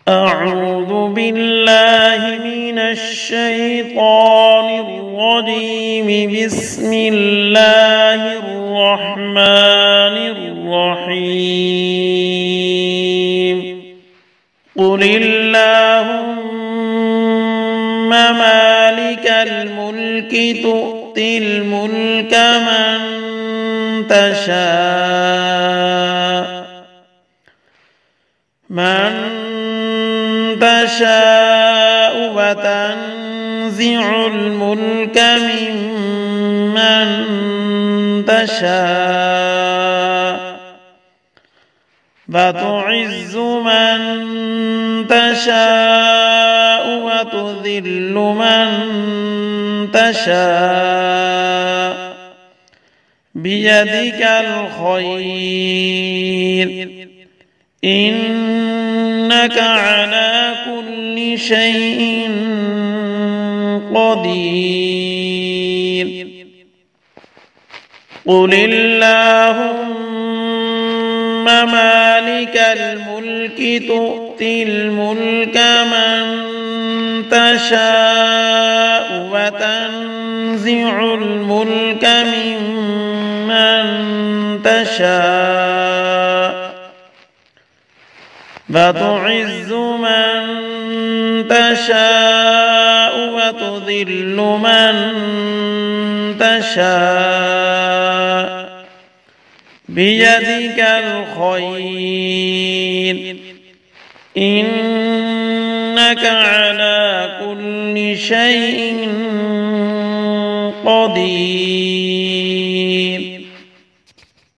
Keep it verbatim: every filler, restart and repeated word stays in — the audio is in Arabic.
أعوذ بالله من الشيطان الرجيم. بسم الله الرحمن الرحيم. قل اللهم مالك الملك تؤتي الملك من تشاء من تشاء وتنزع الملك ممن تشاء وتعز من تشاء وتذل من تشاء بيدك الخير إنك على كل شيء قدير. قل اللهم مالك الملك تؤتي الملك من تشاء وتنزع الملك ممن تشاء وتعز من تشاء وتذل من تشاء بيدك الخير إنك على كل شيء